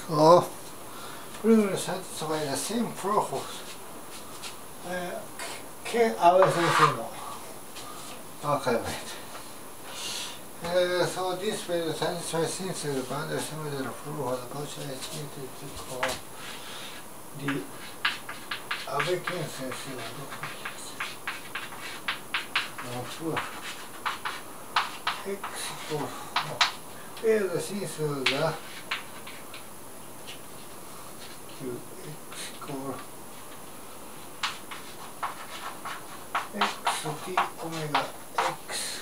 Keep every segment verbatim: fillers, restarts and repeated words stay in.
So we will satisfy the same purpose. Uh, che avesse no. Okay, wait. Uh, so this will satisfy since the boundary similar proof of the culture is needed to call the awakeness of x equals where the since the q x equals x t omega x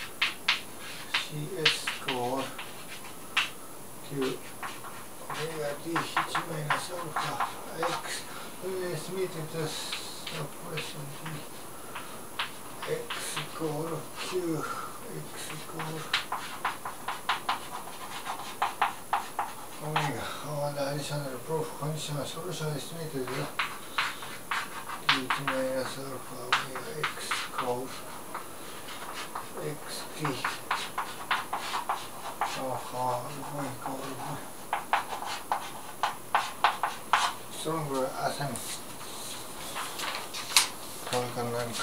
cs equals q omega d h minus alpha x is meeting the suppression d x equals q x equals omega. On the additional proof conditional solution is meeting the h minus alpha omega x equals xt. Aha, we equal stronger assembly. これが何かに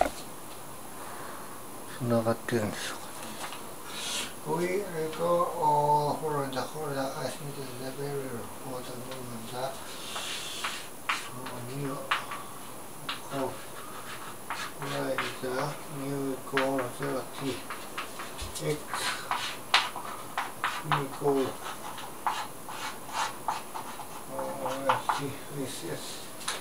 繋がってるんでしょうか。We recall all for the holder as needed the barrier for the movement that from new code where the new equal zero t x new equal oh let's see this is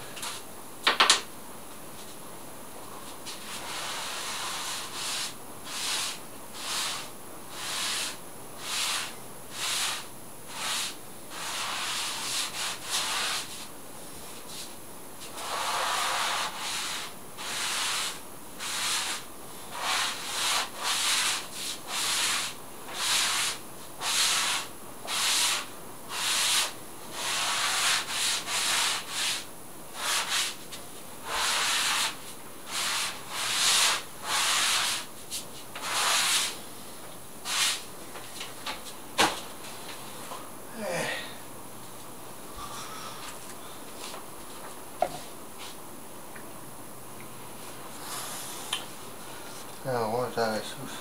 now what I choose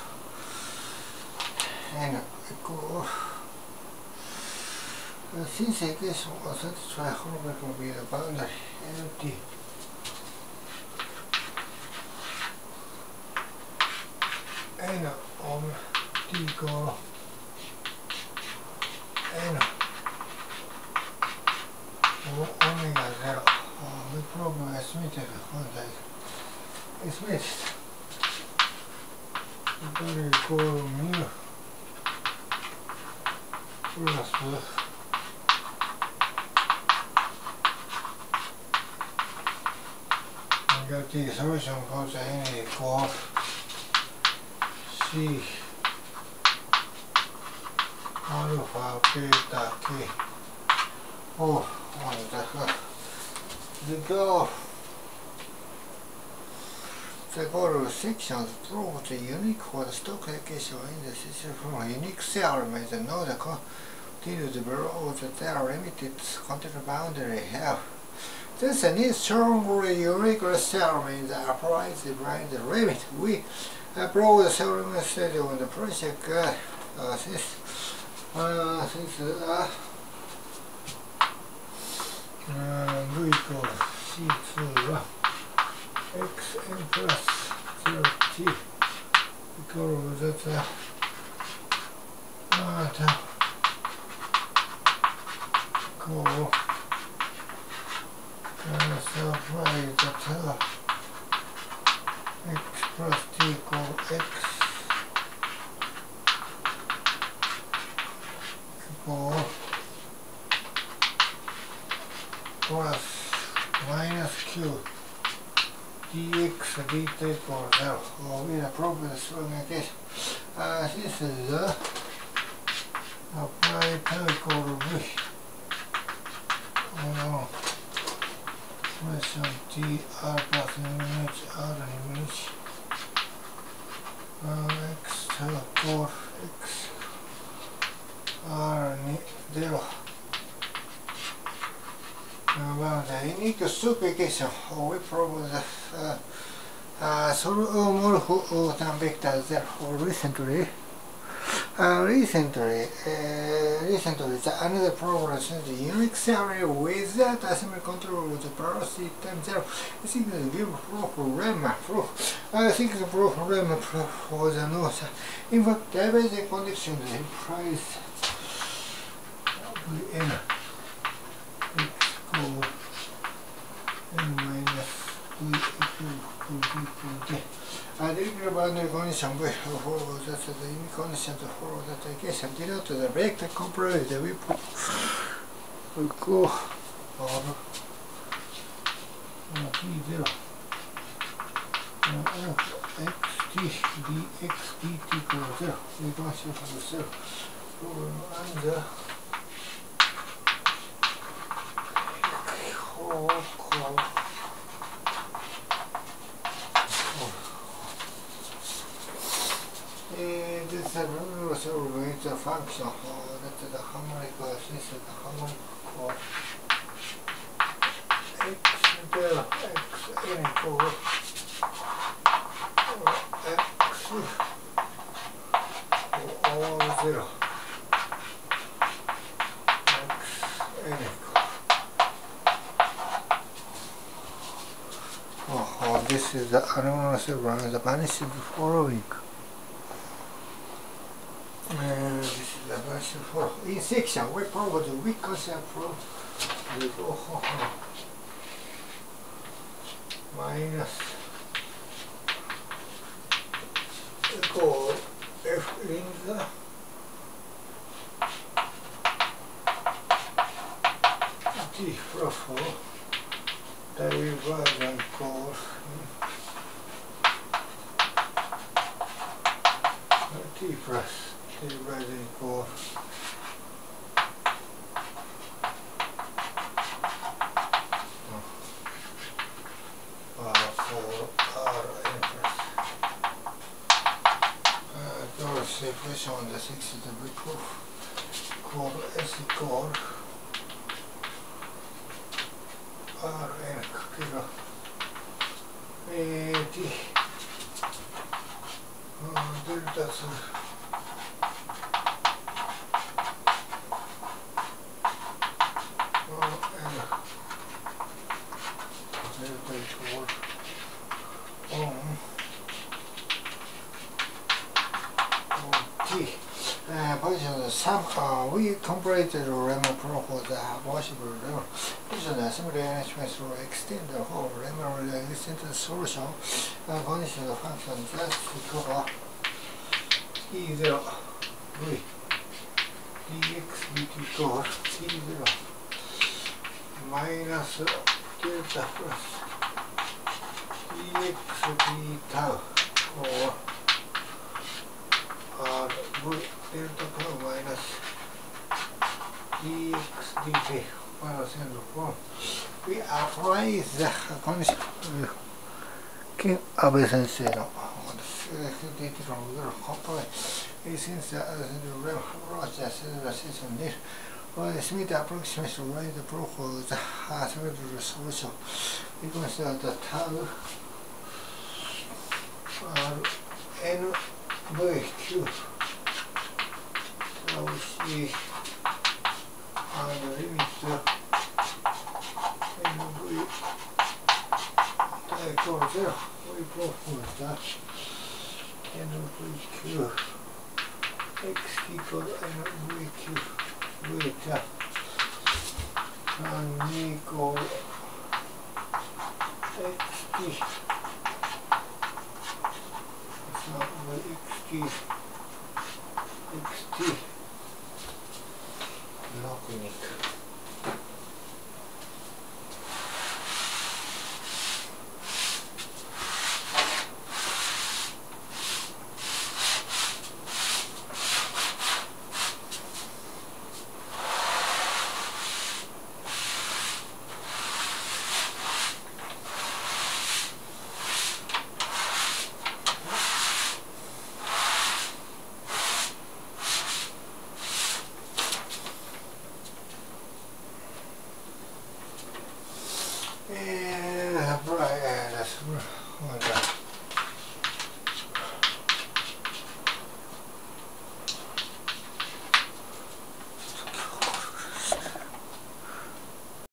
and equal since the equation will satisfy Holberg will be the boundary empty n on t equal n omega zero. Uh, the problem is meted on the is missed. Very equal mu plus negative solution goes n equals c alpha beta k. Oh, what the heck? The go. The goal sections prove the unique for the Stokes equation in the system from a unique theorem is know the continuous below the theorem limited continuous boundary have. Since a new strongly unique theorem is applied to blind the limit, we approach the theorem study on the project uh, uh, since uh, since uh, uh, v equals c two uh, xn plus zero t equals that uh, uh, go and supply that uh, x plus t equals x equal plus minus q dx dt equals zero. Oh, we have problems with the case. Uh, this is the uh, apply tau equal v. Oh no. Expression t r plus image r image. Uh, x tau equals x r zero. about the unique supercation we propose uh, uh, so more who than vectors therefore recently uh, recently uh, recently the another problem is the unique theory without assembly control of the velocity time zero. I think the give problem proof I think the problem proof was a no. In fact there is a condition that implies n x equal n minus v equal to v equal to uh, the equal boundary condition will follow that the unique condition to follow that equation denote the vector component that we put will go over v zero uh, xt dx dt equals zero. We consider the zero and the Oh, cool. Uh, this is a rule so it's a function oh, that the harmonic this is the harmonic for x del x n equal x all zero x n equal. Oh, this is the anomalous run the vanishing following. Uh, this is the vanishing following. In section, we probably we concept from the oh, oh, minus equal f in the t ruffle. Divergent course T plus divergent course R for R n plus Door separation on the six is the big core S equal R n kilo eh, T uh, delta two R n delta equal on T uh, position some uh, we completed the Riemann proof for the possible Riemann position assembly arrangement will extend the whole Riemann relation to the solution and condition the function just equal e zero v dx dt equals e zero minus delta plus dx d tau or R v delta tau minus dx dt minus n form. We apply the condition. King Abe Sensei no data from the company since the Rogers session near well, Smith approximation right the proof of the arithmetic solution. We consider the tau R n v q tau c and the limit n v equal zero. We propose that n v q x equal n v q beta and equal xt so xt xt locking. Eh, right, eh, that's